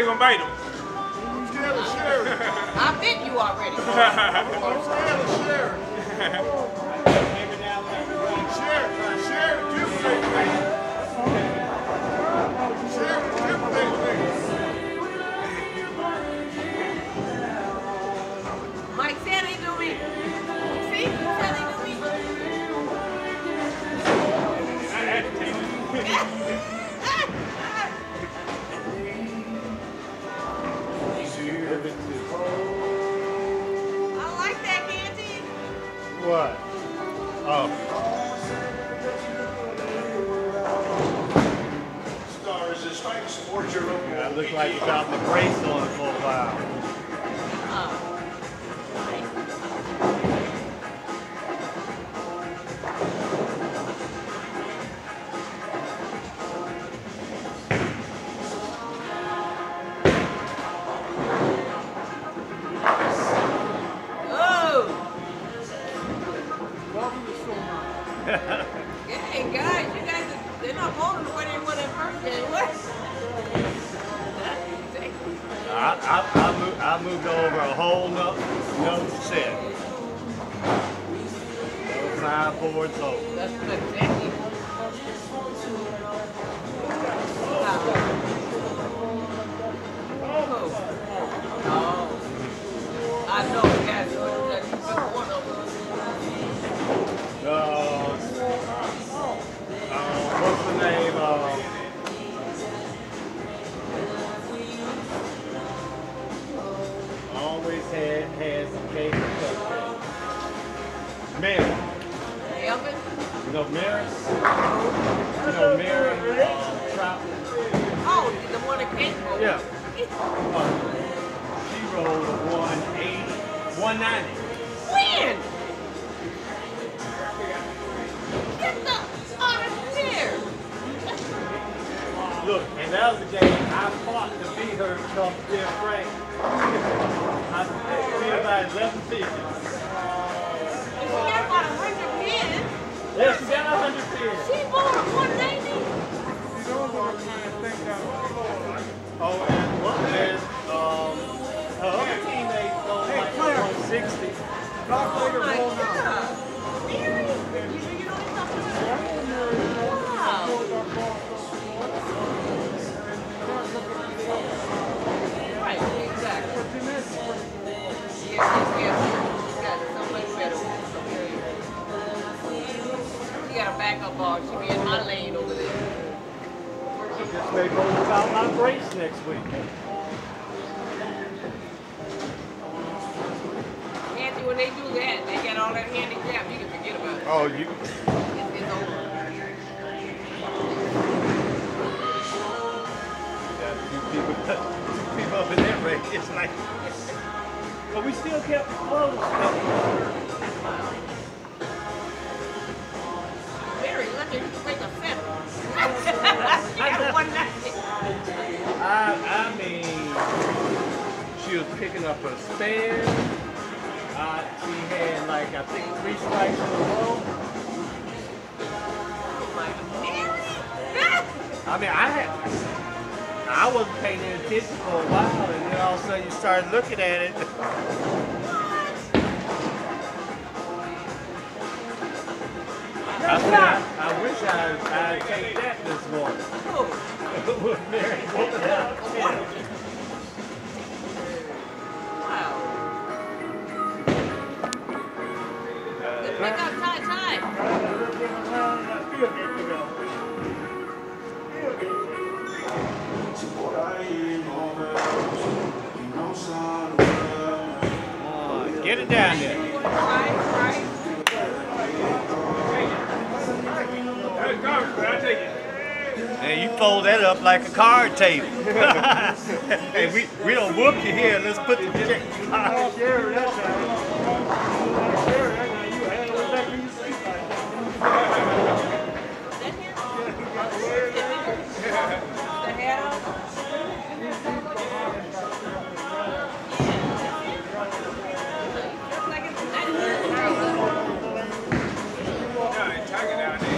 ain't gonna bite him. I'm scared of Sherry. I bet you already. I'm scared of Sherry. Sherry, Timberlake nigga. Sherry, Timberlake nigga. Mike said he knew me. See, he said he knew me. I had to take it. I like that, Candy. What? Oh. Stars is trying to support your own. Yeah, it looked like you got the brace on it for a while. Hey guys, you guys, they're not holding the way they were that first game. What? I moved over a whole no set. No 5 boards over. That's good, thank you. Oh. I know, guys, you took one of them. What's the name? Always has some cake and cupcakes. Mary. Elvin? You know Mary? You know Mary? Trout? Oh, the one that came from? Yeah. She rolled a 180, 190. When? Get the out of here! Look, and that was the game I fought to beat her come Jeff Frank. I beat about 11 pieces. She got about 100 pins. Yeah, she got 100 pins. She bought a 190. Oh, and what is, her other teammates sold like 160. Oh my God. Mary, you know something about wow. Right, exactly. Yes. Got so much better. She got a backup ball. She be in my lane over there. Just may go without my brace next week. Anthony, when they do that, they get all that handicap, you can forget about it. Oh, you. It's over. Got two people up in that race. It's like, but we still kept close. Mary, let me make a set. She got a 190. I mean, she was picking up her spare. She had like, I think 3 strikes in a row. Oh my Mary! I mean, I wasn't paying any attention for a while, and then all of a sudden you started looking at it. I wish I'd take that this morning. With Mary whooping out. Wow. Let's make up tie. Get it down there. Right. I'll take it. And you fold that up like a card table. Hey, we don't whoop you here. Let's put the check. The head up. Just like it's Tiger down there.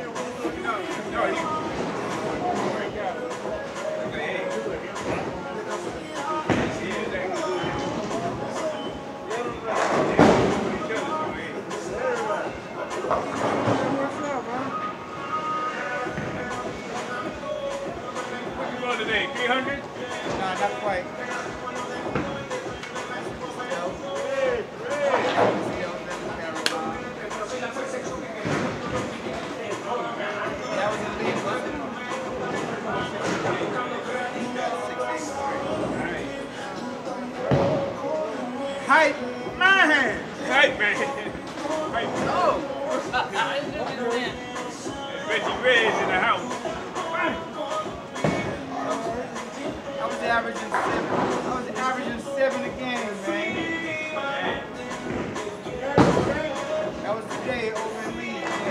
No, you. Red, man. Right. Oh! I didn't do that. Reggie Red's in the house. I was averaging 7 a game, man. That was the day over in Leeds, yeah.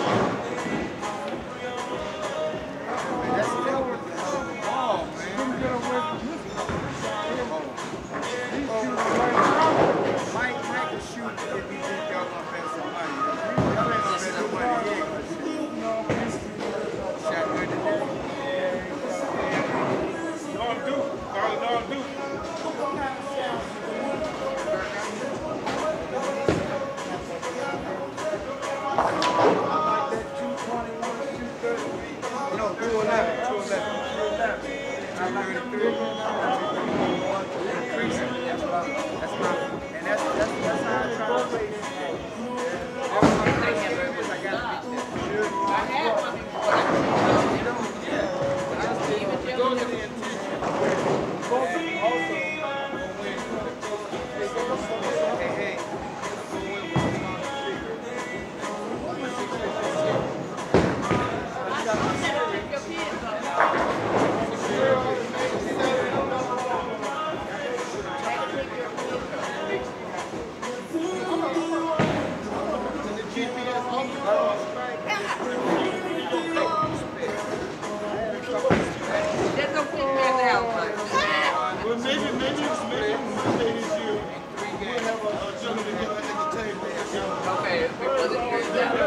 Man, that's still worth the hell of a ball, man. Mike can shoot if he think y'all gonna bet some money. Y'all ain't gonna bet no money yet. Shot good today. Norm Duke. Call it Norm Duke. No, 211. 233. Increasing. That's my, and that's how I try to play this game. That's my first game is I got to beat this. I had one before. I was even telling him. Hey. I don't never pick your kids up. There's no pick me at the house, man. Well, maybe it's Monday this year. We'll have a gentleman get at the table. Okay, before the year is out.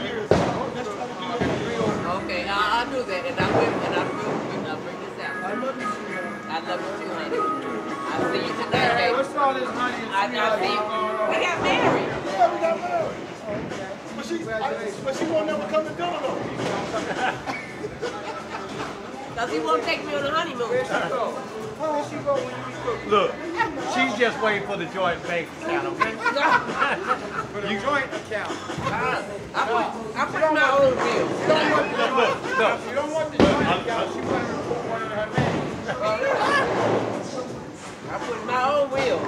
Okay, I'll do that, and I will bring this out. I love you too, honey. I'll see you tonight, baby. What's all this honey and I'll see you. We got married. Yeah, we got married. But she won't never come to dinner though. Because he won't take me on a honeymoon. Where she go? Where she go when you be cooking? Look, she's just waiting for the joint bank account, okay? For the joint account. I put my own bill. Look. You don't want the joint account. She want to put one in her name. I put my own will.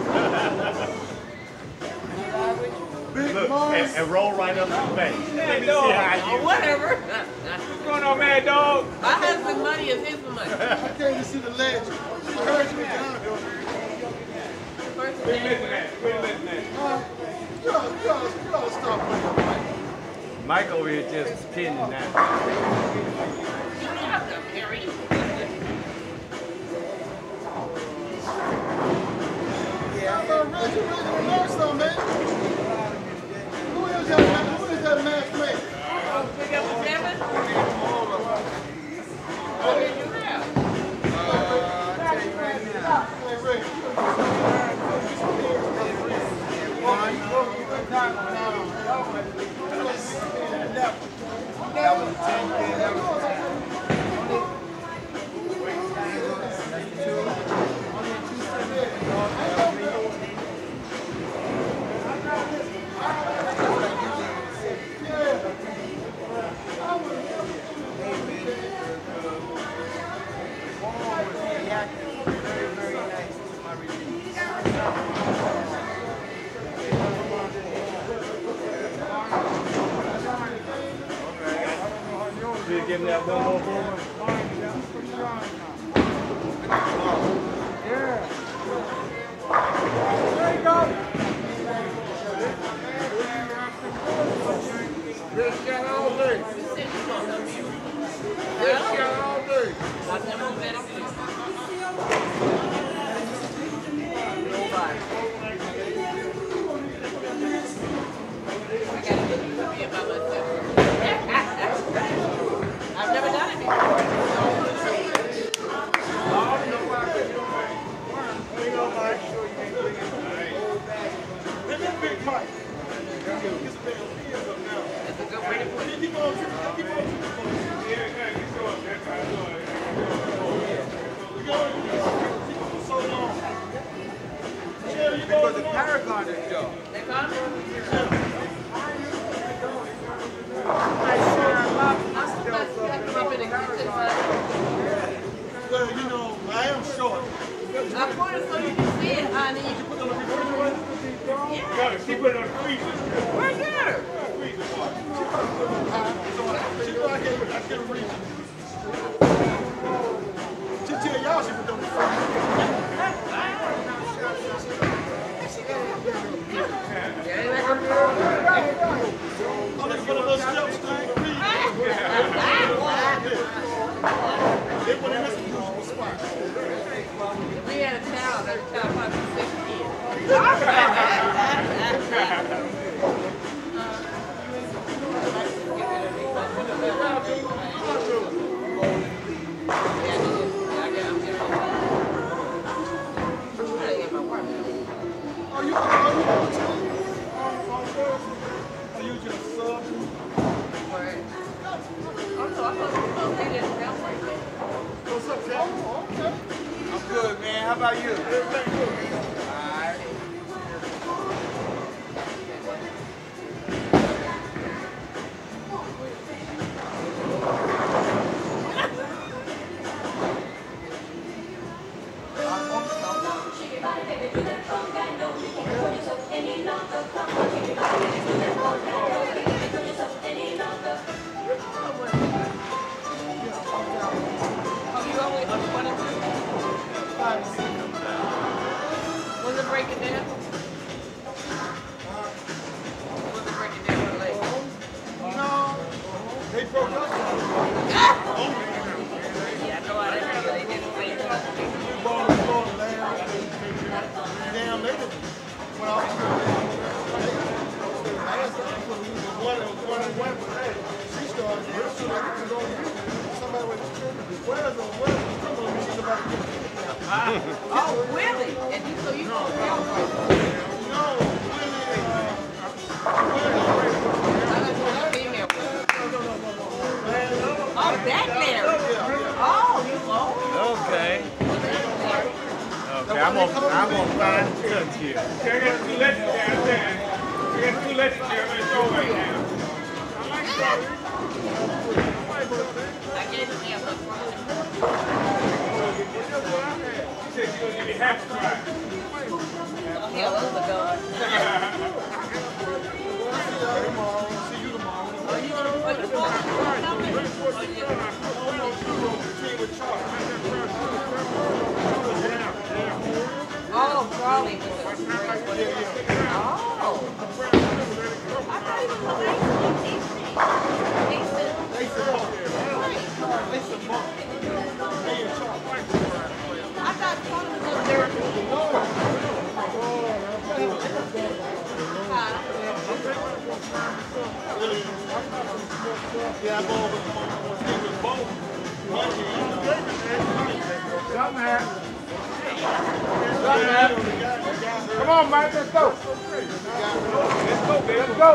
Look, and roll right up to the bank. Let me see how Or you. whatever. What's going on, Mad Dog? My husband's money is his money. I came to see the legend. She heard you down. First Quit name. listening at. Quit listening at. You gotta stop playing, Mike. Mike over here just pretending now. You know I'm not married. Reggie, learn something, man. Who is that masked man? Pick up a seven? What did you have? Hey, Reggie. That was 10K. That was 10K. Give him that one more boomer. There you go. Good shot all day. You said you want them here. Good shot all day. I've never met him. Nobody. I gotta get you to be about myself. I've never done it before. Look at Big Mike. That's a good way to put it. Keep on. So long. Because the Paragon is dope. They come? Well, you know, I am short. I put it so you can see it, honey. Keep it on the feet. Where's her? She go out here, I get a reason. She tell y'all she was doing the first. Oh, they put a little steps thing. They put in this usual spot. We had a child, every child probably 6 kids. Are you just sub? What's up, Cal? Okay. I'm good, man. How about you? Everything good. All right. Was it breaking down? Was it breaking down for late? No. They broke up. Yeah, I know how they do. They did the same thing. Damn, they just went off. She started here, so like it was on you. Somebody went, where's the she's about to get Oh, really? And you, so you know No, female was. Oh, that there. Oh, you won't. Okay. Okay, I'm gonna find the touch here. I got 2 lessons downstairs. I got 2 lessons there. I'm going to show right now. I gave him the other one. She said she's going to give me half a try. Yeah, those are good. See you tomorrow. Are you going to put the phone Oh, Crawley was a great one. Oh. I thought he was I thought Crawley was there. Yeah, I'm over with both. Come on, Mike, let's go. Let's go, baby. Let's go.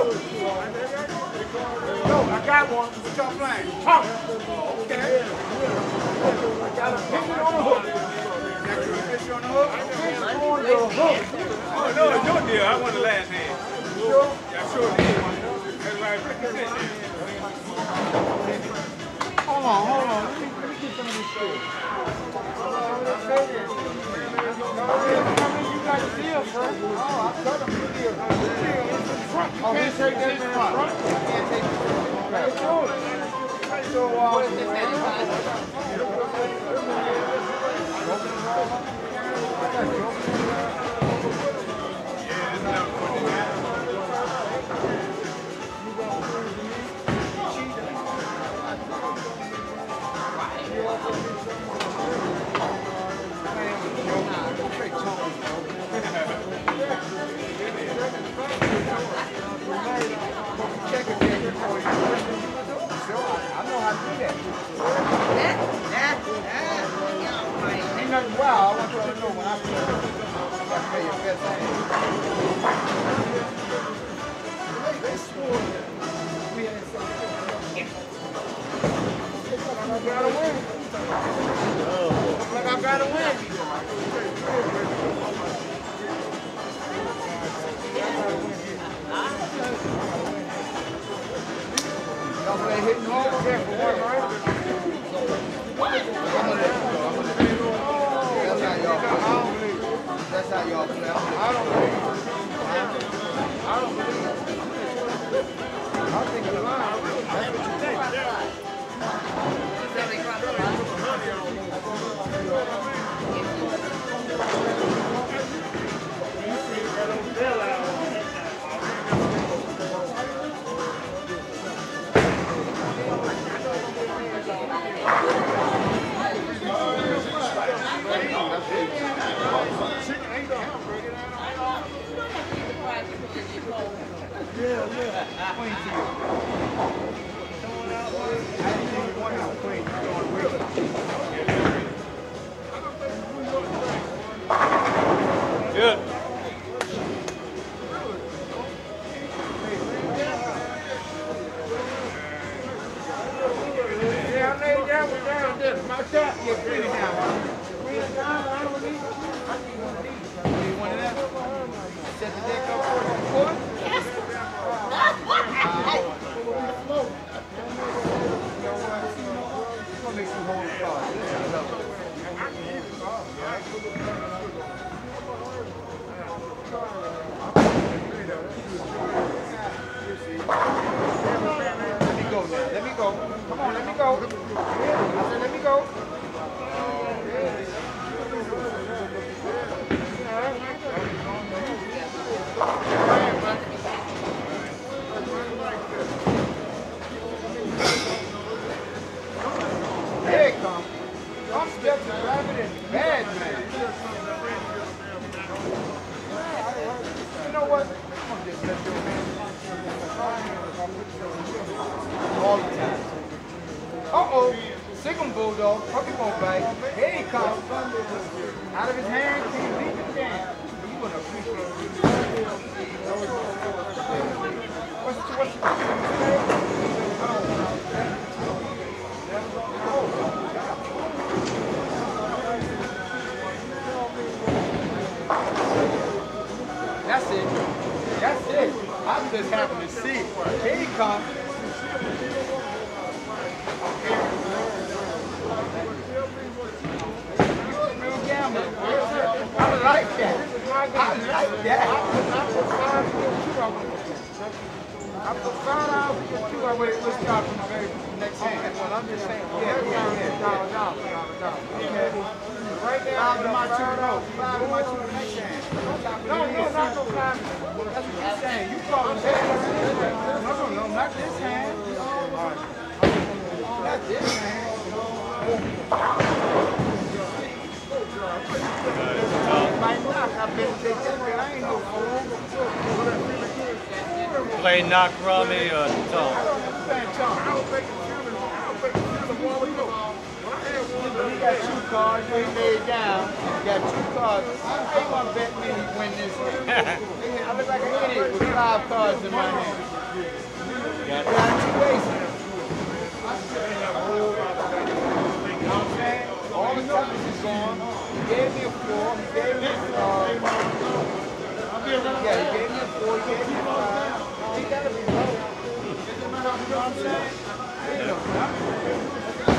Go, I got one. What y'all playing? Pump. Okay. I got a picture on the hook. Picture on the hook? On the hook. Oh, no, it's your deal. I want the last hand. Sure? Yeah, I sure did. That's right. Hold on. Let me get some of this shit. You got a deal, bro. Oh, I told him the deal. Oh, he take this in front. Can't take this. Okay. So, What is this ain't nothing wild. I want you to know when I pay your best hand. They swore we had something. I gotta win. Like I gotta win. Y'all play hitting hard there for one, right? That's how y'all play. I don't believe. Queen to you. I didn't even want his queen. He's going with it. Good. Yeah, I laid down with down there. My shot. Yeah, bring it down. Bring it down. I don't need one of these. You need one of them? Set the deck up for you. Pull it. It's gonna make some home cards. Let me go now. Let me go. Come on, let me go. I said, let me go. Here it comes. I'm stuck to rabbit and bad man. You know what? I'm gonna just let your man. All the time. Uh-oh. Sick 'em, Bulldog. Puppy won't bite. Here he comes. Out of his hand, can you beat the jam? You wanna appreciate it. That's it. That's it. I'm just happy to see it. Here he comes. Real gambler. I like that. I like that. I put $5 for your two. I wait. Let's start from the very next hand. Well, I'm just saying. Yeah. $1. Right now, $5 to my two. No, $5 to my two the next hand. No, not no $5. That's what you're saying. You call it that. No, not this hand. Not this hand. Play knock rummy or Tom. He got 2 cards, we laid down. He got 2 cards. How you gonna bet me he win this game? I look like an idiot with 5 cards in my hand. Got 2 aces. You know what I'm saying? All the toughness is gone. He gave me a 4. He gave me a 5. Yeah, he gave me a 4. He gave me a 5. He gotta be low. You know what I'm saying? I ain't no nothing.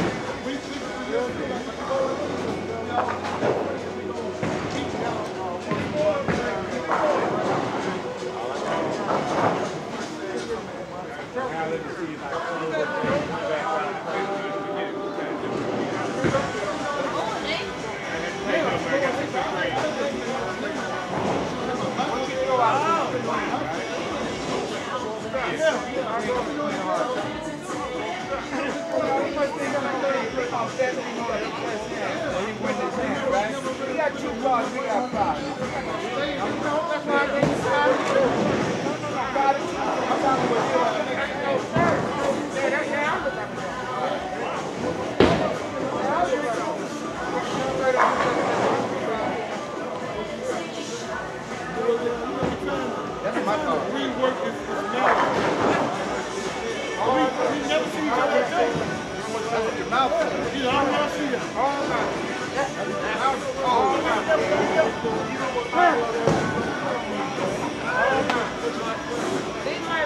We got 2 cards, we got 5. That's why I didn't decide to do it. I got it. I'm talking with you. That's my card. We work this now. We never see each other again. That's what your mouth says. You know, I want to see you. All night. All night.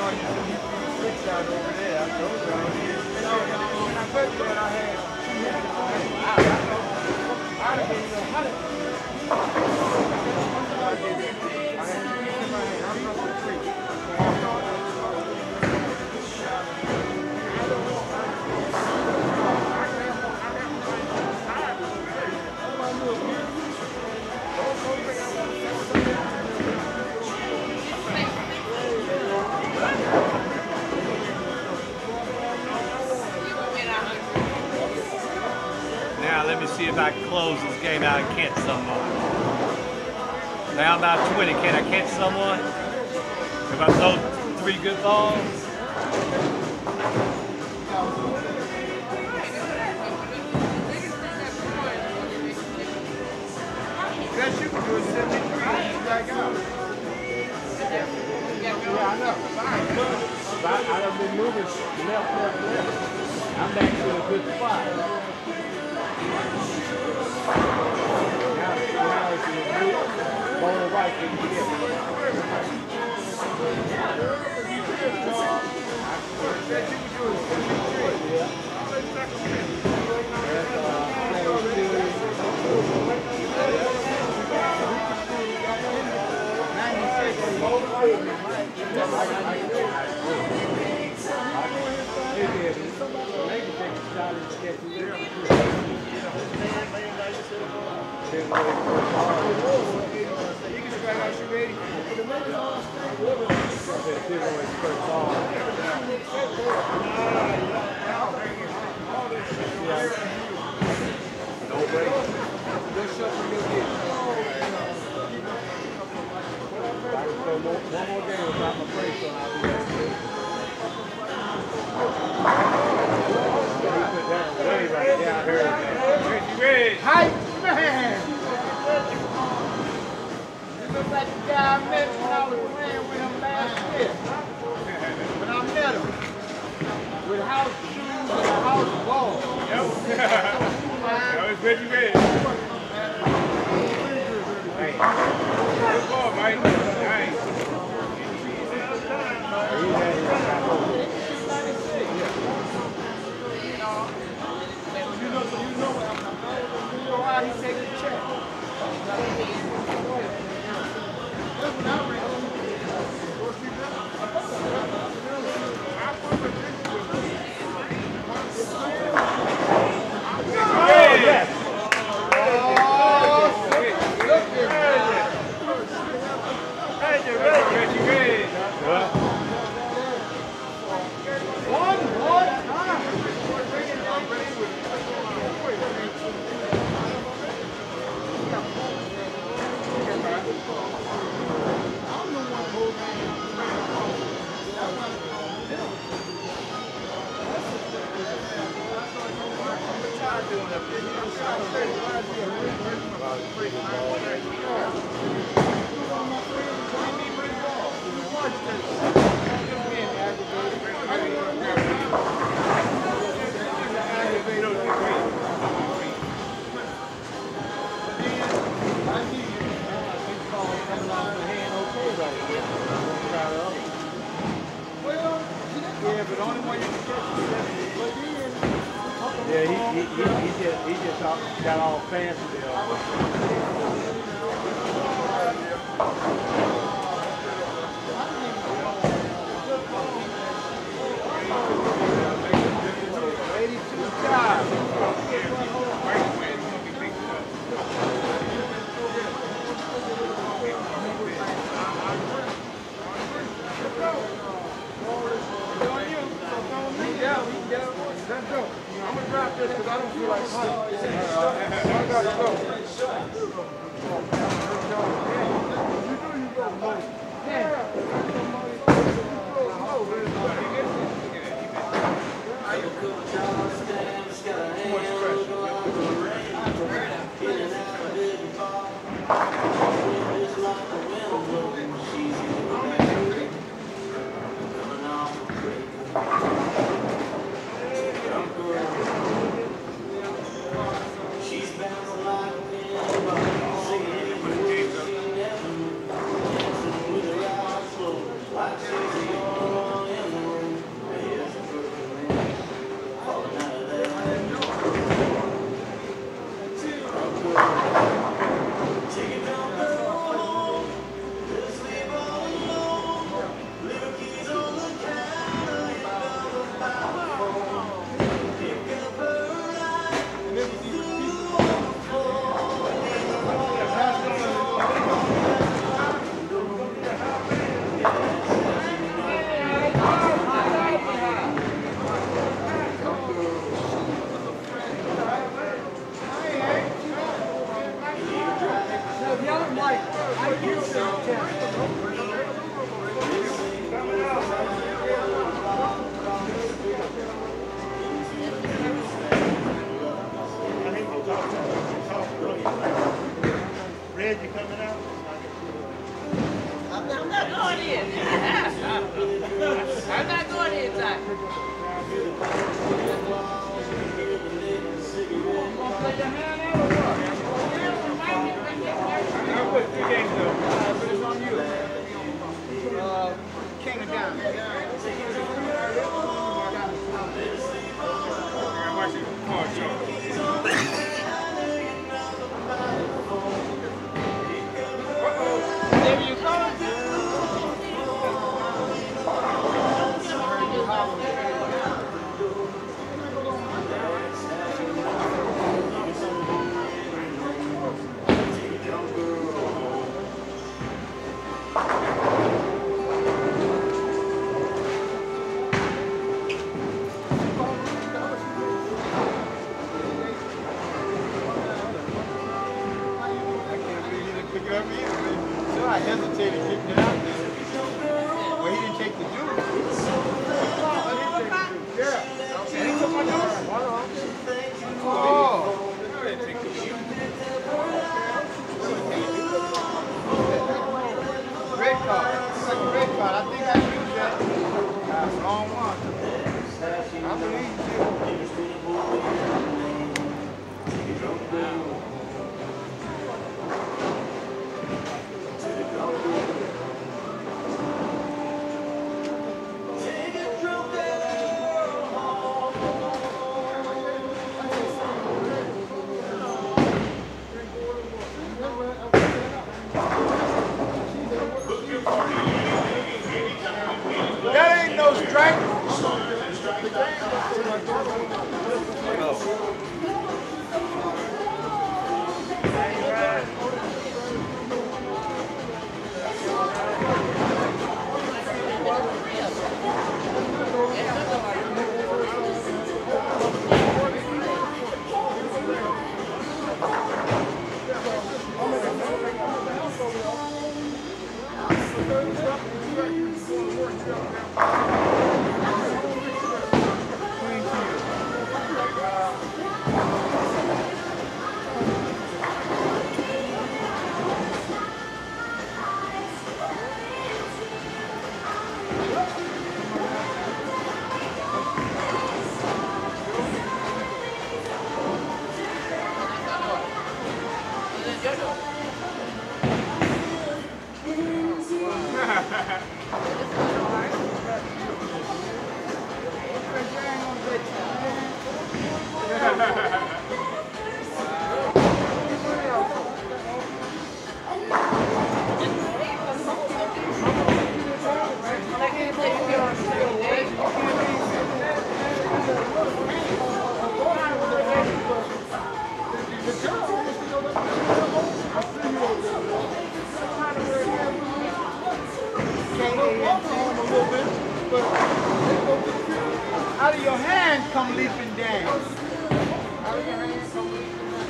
thought you said you switched out over there. I told you. No, when I put that, I had 2 minutes. I'd have been $100. I did it. I had 2 minutes in my hand. I'm not for free. Now let me see if I can close this game out and catch someone. Now I'm about 20. Can I catch someone? If I throw 3 good balls? Best you can do is 73. Back out. Yeah, I know. I done been moving left. I'm back to a good spot. Now it's in the ball right can get it. One more game without my face on, I'll be Hype man! You look like the guy I met when I was playing with him last year. When I met him. With house shoes and a house ball. That was Reggie Red. Good ball, Mike. Nice. You know how he takes a check. Yeah, he just got all fancy there. I'm gonna drop this because I don't feel like hunting. I gotta go. Like Red, you coming out? I'm not going in. I'm not going inside. I'll put 3 games though. But it's on you. King of Diamonds. Alright, watch your card show. There you go. So I hesitated getting it out there. Well, he didn't take the juice. Yeah. Okay. He took my juice? Oh. Red card. It's like a red card. I think I used that. Wrong one. I believe you. That ain't no strike. Out of your hand come leaping down. Out of your hand come leaping down.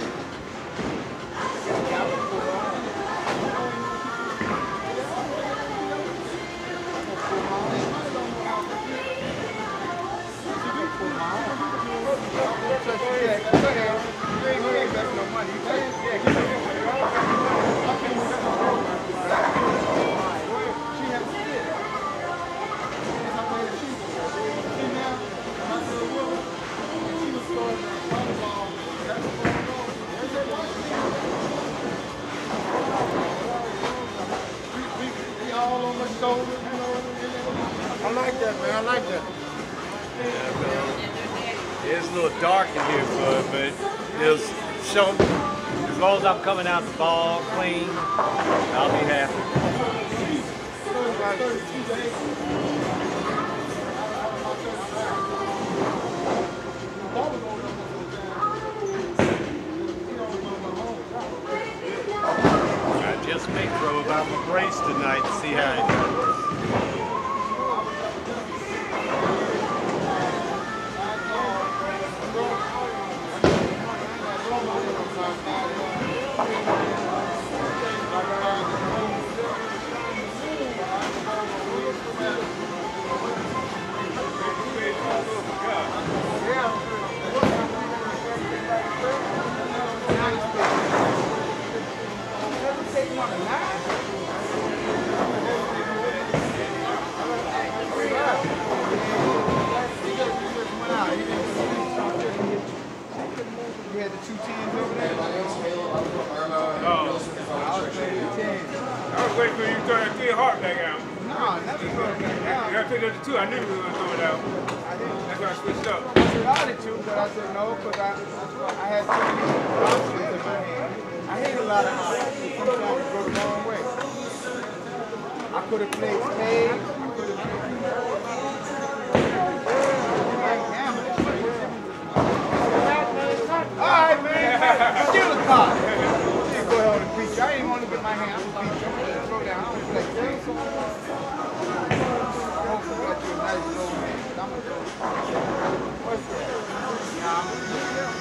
I like that, man. I like that. Yeah, man. It's a little dark in here, but it's show. As long as I'm coming out the ball clean, I'll be happy. I just make throw about my brace tonight to see how it goes. picked up the 2. I knew we were going to throw it out. That's why I switched up. I said I did too, but I said no because I had too many options in my hand. I hate a lot of options. Sometimes it goes the wrong way. I could have played spades. I could have played. All right, man. Steal the card. You go ahead and beat you. I ain't want to get my hand. I'm going to beat you. I'm going to throw down. I'm going to play spades. Don't forget you're a nice little man. I'm going to throw. What's that? Nah, I'm going to do that.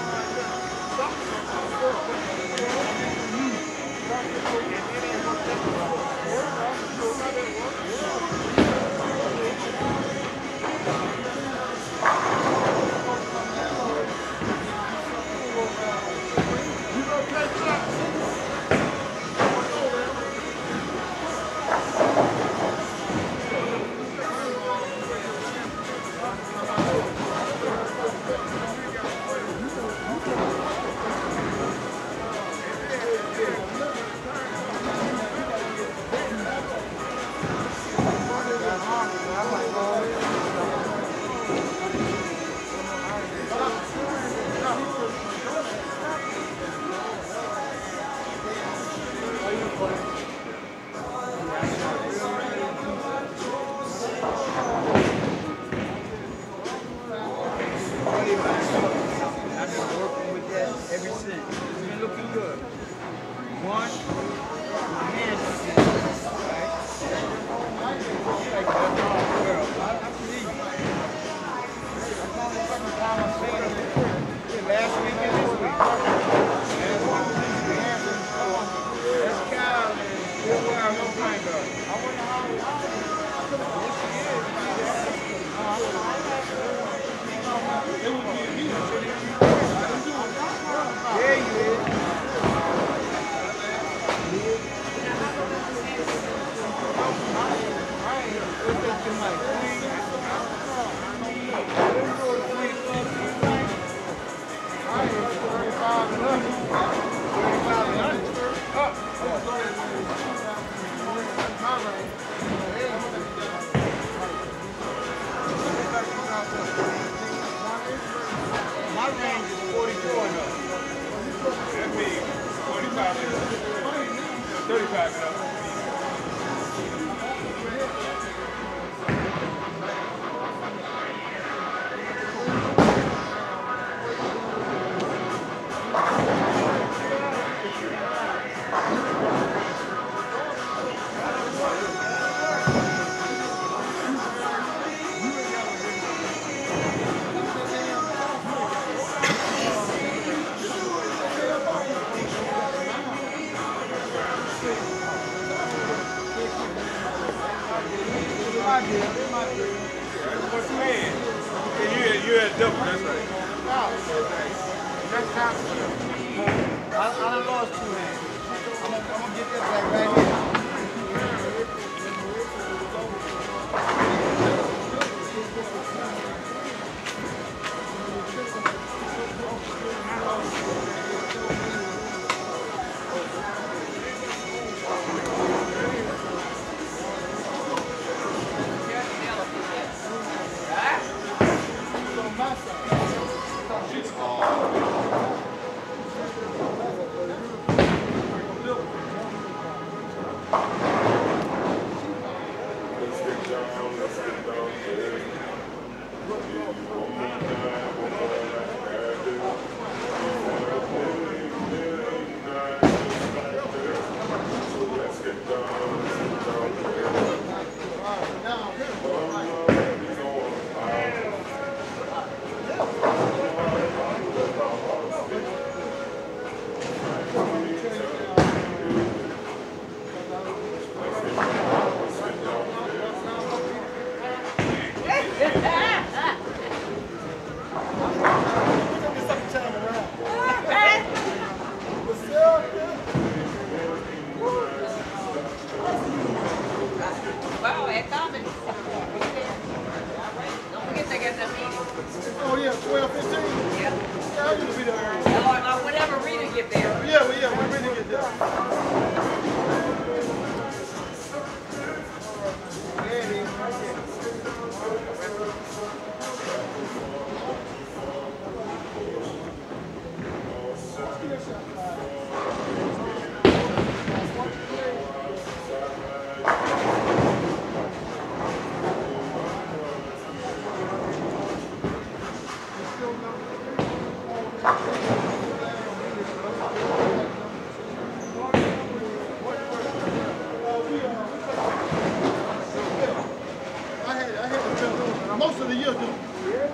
of the year, though.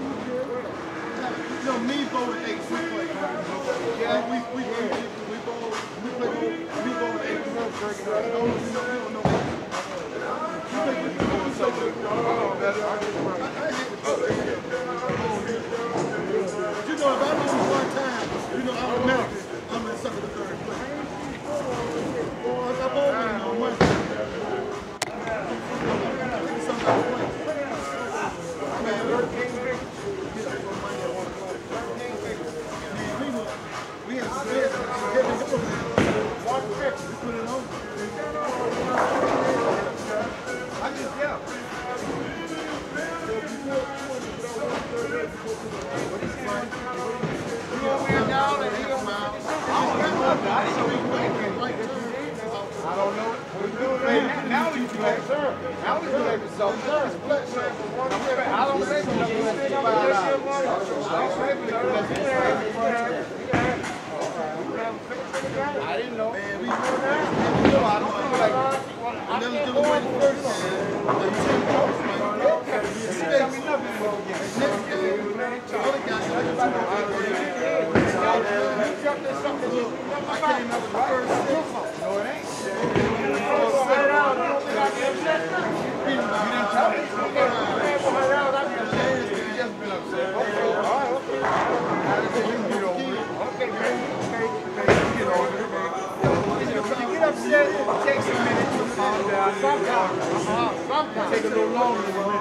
You know, me voted 8. Yeah, we play 8. You know, if I lose one time, you know, automatically, I'm in second or third place. Boy, I'm already on one. We had some beds. We put it on. I just, yeah. I don't know. Now we play, sir. Now we play for something. I don't play for nothing. I didn't know. Man, we know that. I don't feel like I never give away the first time. Tell me nothing. Next game, the other guy, I came up with the first 6. No, it ain't. It takes a minute to calm down. Sometimes take a little longer than a minute,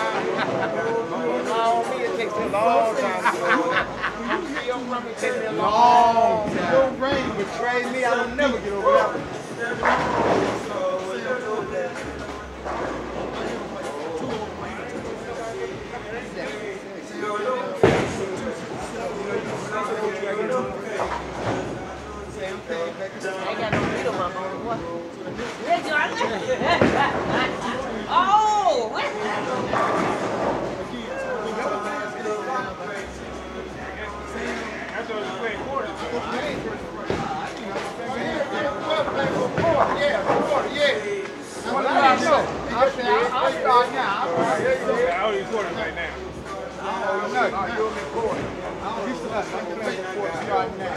me, it takes a long time. It takes me a long time. Your brain betrayed me. I will never get over that one. I ain't got no needle, my mama. What? Oh! What? I'll start now. I'll be quarters right now. You'll be quarters. I'm playing quarters starting now.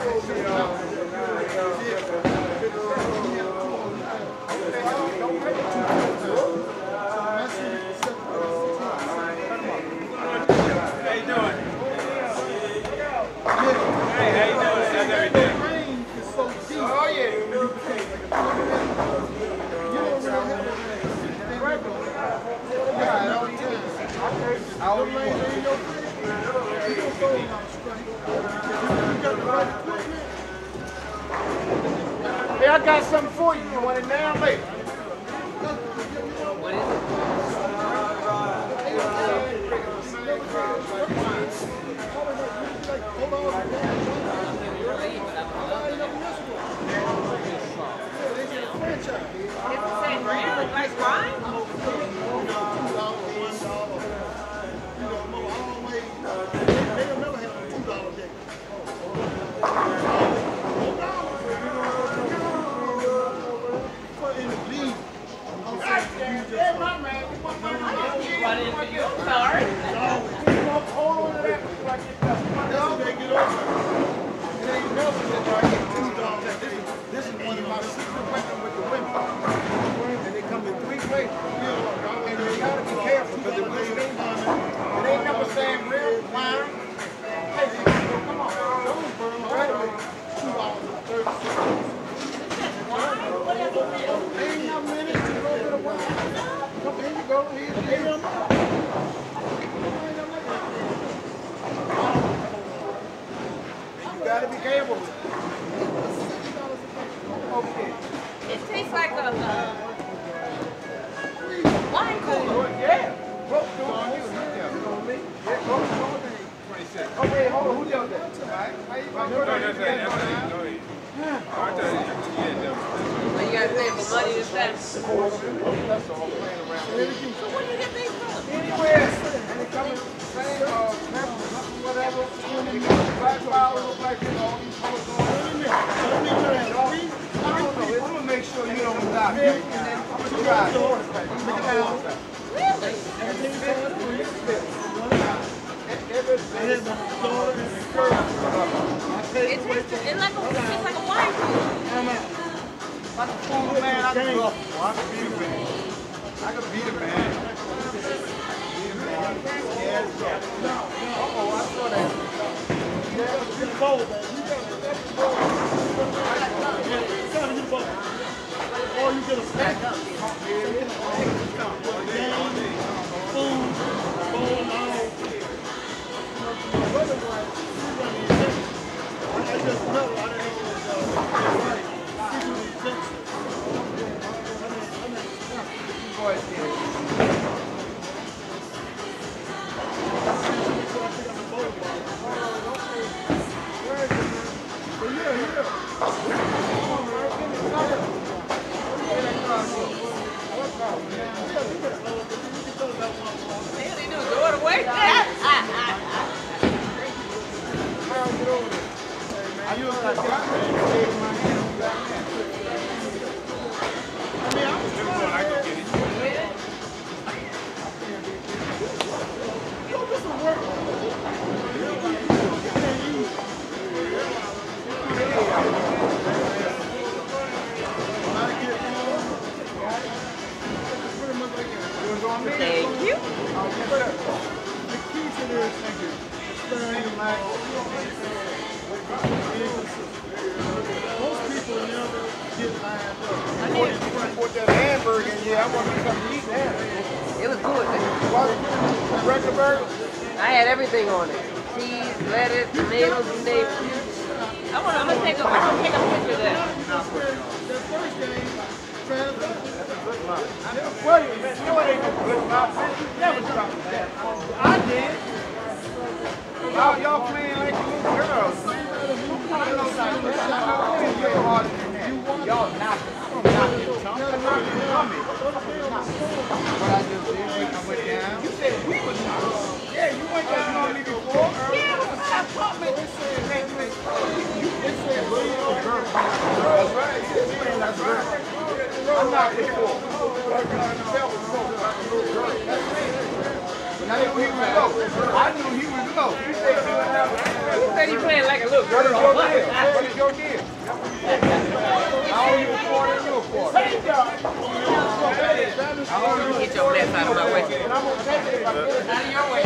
How you doing? Hey, how you doing? How's everything? Oh, yeah. Hey, I got something for you. You want it now or later? What is it? It's the same brand, look like wine? Sorry. This is one of my secret weapons with the women. And they come in 3 flavors. And you gotta be careful because it ain't never saying real wine. Hey, come on. Those burn right away. $2.36. Ain't no minute to go to the wine. Come here you go. Here you go. You gotta be careful. Okay. It tastes like a wine cooler. Yeah. On you. Oh, wait, hold on. Who does that? How you going to go That's right. Well, you gotta pay for money and stuff. That's all playing around. So where do you get these from? Anywhere. And they come in the same, whatever. And they come in black power, look like, all these colors going on. I don't know. I'm going to make sure you don't stop. I'm going to try. Really? Everything's going on. It's like a wine cooler. Like a fool, man, I can go. I can beat him, man. I can beat him, man. Yeah, so. Uh-oh, I saw that. Yeah, get the bowl, man. You got to get the bowl. Or you get a snack. Food, bowl, and all. I just know, I didn't know Thank you. The key to this, most people never get lined up. Put that hamburger in, yeah, I want to come eat that. It was good. Regular burger? I had everything on it. Cheese, lettuce, tomatoes, you name it. I'm gonna take a picture of that. That first game, wait a minute, no, it ain't no good mouth. Never dropped that. I did. Y'all playing like little girls. I know that. You're harder than that. Y'all knocking. I'm knocking. What I just did, I went down. You said we was knocking. Yeah, you went down on me before. Yeah, I caught me. They said, hey, they said, little girl. That's right. That's right. I'm not before. I knew he was low. I knew he was low. You said He playing like a little girl. what is your deal? I owe you a quarter and you a quarter. Get your left out of my way. And I'm going to take it if I get it. Out of your way.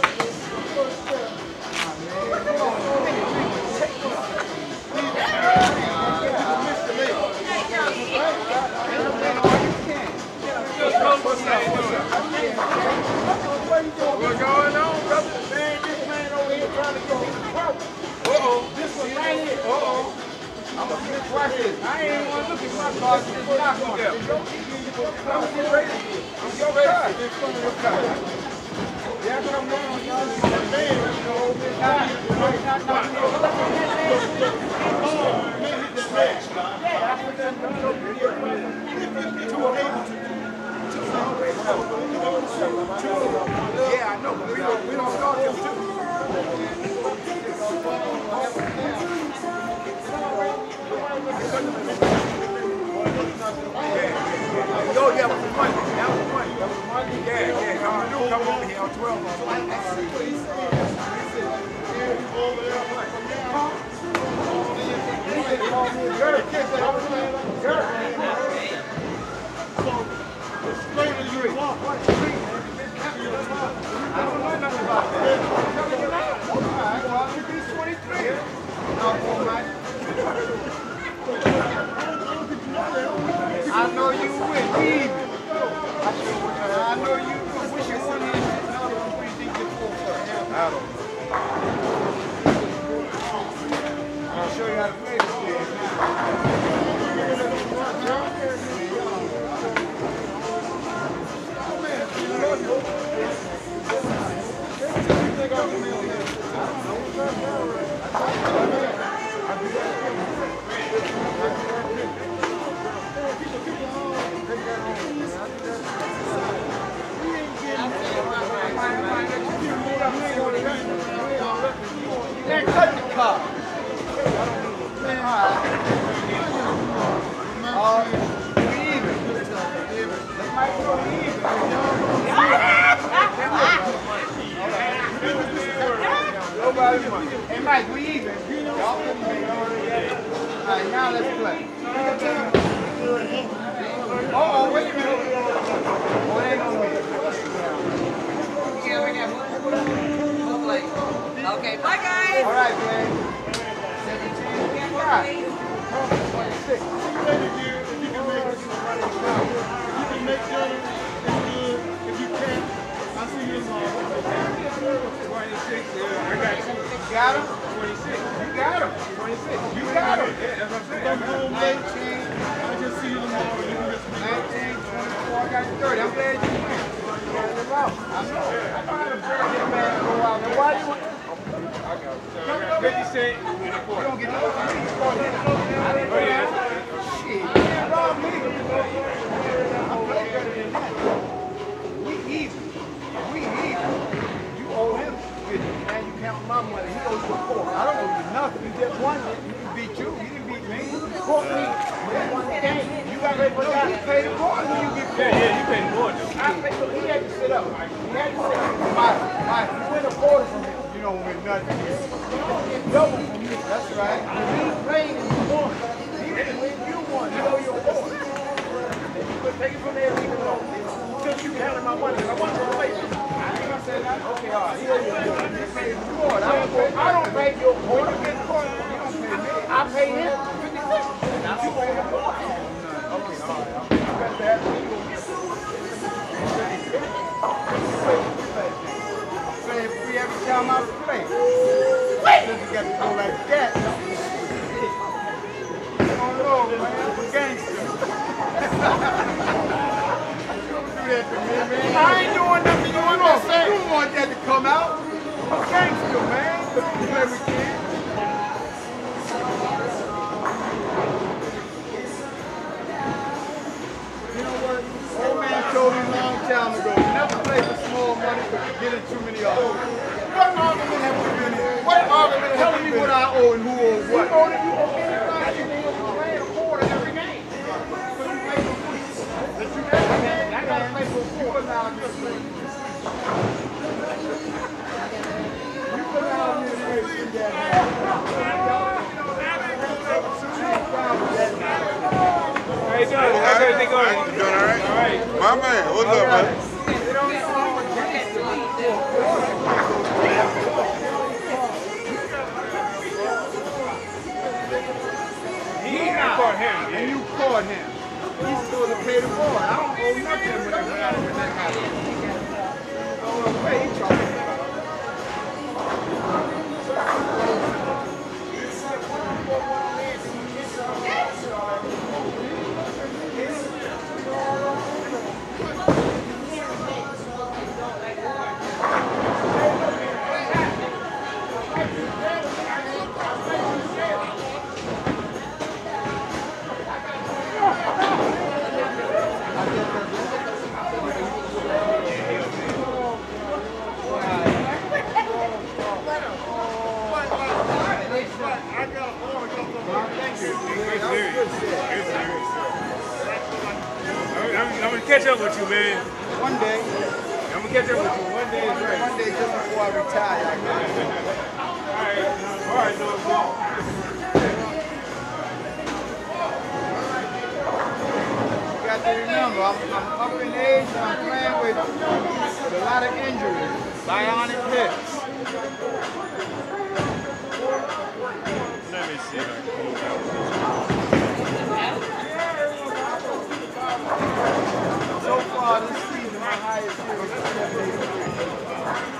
What's going on, brother? Man, this man over here trying to get me to work. Uh-oh. This one right here. Uh-oh. I'm going to get watch this. I ain't even want to look at my car. Just knock on it. I'm getting ready. I'm getting ready. It's from your car. Yeah, but I'm going to use this man. You know, over here. Yeah, I know, but we don't start till 2. Oh, yeah, that was the money. That was the money. Yeah, come over here on 12. I see what he's saying. I don't know nothing about that. He's 23. I know you would, even. I know you would. Wish you one hand. What do you think you're for? I don't know. I'll show you how to play this game. Then cut the car. We even. They might go even. Nobody won. Hey, Mike, we even. Y'all couldn't make it. All right, now let's play. Uh-oh, wait a minute. Oh, it ain't gonna be. Yeah, we got one play. Okay, bye guys. All right, man. 17. Yeah. 26. I got you. Got him? 26. You got him. 26. You got him. Yeah, that's what I'm saying. 19. I'll just see you tomorrow. 19, 24. I got you 30. I'm glad you win. I know how to get a man to go out. Now, why you want? I got 50 cents in the quarter. You don't get no money. Shit, you can't rob me. I play better than that. We even. We even. You owe him 50, man. You count my money. He owes you a quarter. I don't owe you nothing. You just won it. He beat you. He didn't beat me. You caught me. You won the game. You got to pay the court when you get paid. Yeah, you paid more though. He had to sit up. He had to sit up. Mike, you win a quarter from him. You don't win nothing. You don't get double from me. That's right. He played and you won. He didn't win, you won. You owe your quarter. But take it from there and leave it alone. Since you counted my money, I want you to play. I ain't gonna say that. Okay, all right. He owes you a quarter. You pay his quarter. I don't pay your quarter. You don't pay me. I pay him 50 cents. You pay him more. Okay, all right. You better have me. Playing free every time I play. Since you got to go like that. Oh no, man, I'm a gangster. Don't do that to me, man. I ain't doing nothing. You want to say? You want that to come out? I'm a gangster, man. Play with kids. You know what? Old man told me a long time ago, never play for small money because you're getting too many arguments. What argument have we been in? What argument telling me what I owe and who owes what? You owe anybody, you're playing a quarter every game. So you play for free. But you every game, I gotta play for a quarter now. You put out here and play that. How you doing? How's everything going? You doing all right? All right. My man, what's up, man? I caught him. And you caught him. He's supposed to pay the boy. I don't owe nothing when that happens. I don't want to pay. He charged me. I'm gonna catch up with you, man. One day. I'm gonna catch up with you. One day is right. One day just before I retire. All right, no. You got to remember, I'm up in age and I'm playing with a lot of injuries. Bionic hips. Let me see if I can pull that. So far this season, my highest year was 783.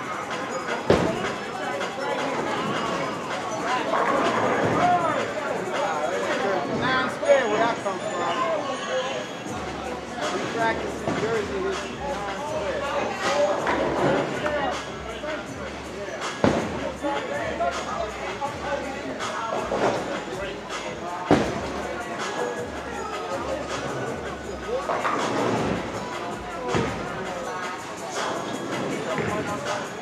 Non-spare where I come from. We practice in Jersey, it's non-spare.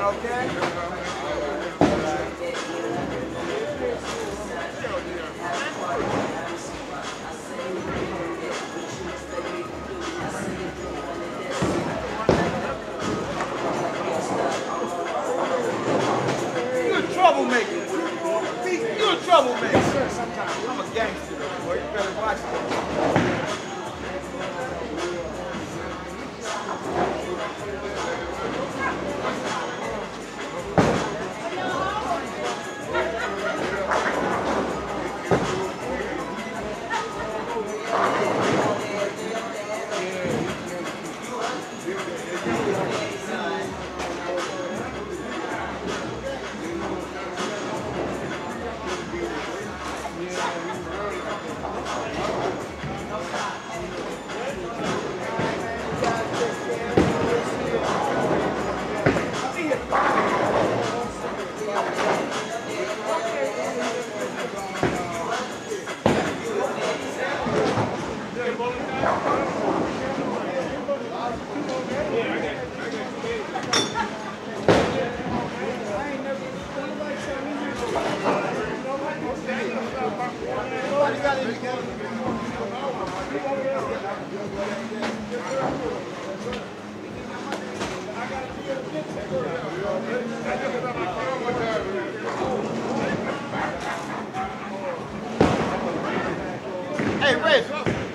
okay? You're a troublemaker. You're a troublemaker. I'm a gangster, boy. You better watch it. Hey, Reggie.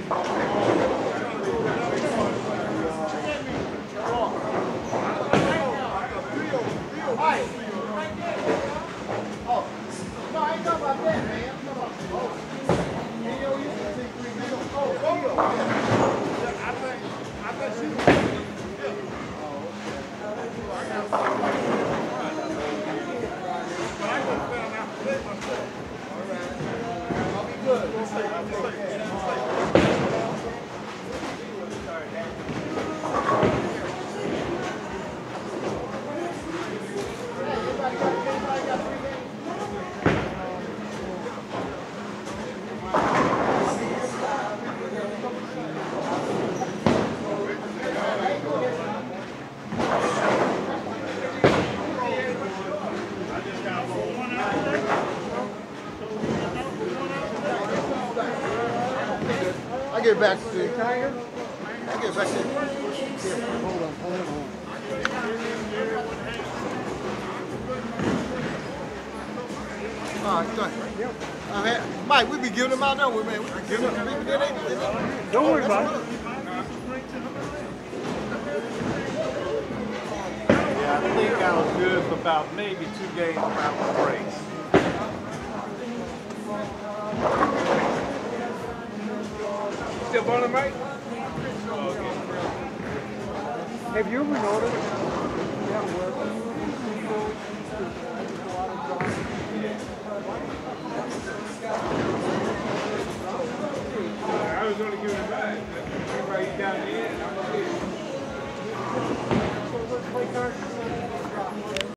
I get back to you. I get back to you. Hold on. All right, go ahead. Mike, we be giving them out, don't we, man? We be giving them people. Don't worry about it. Yeah, I think I was good for about maybe 2 games without the breaks. Still burning, Mike? Have you ever noticed I was only giving it back. Everybody down the end, I'm going to get it.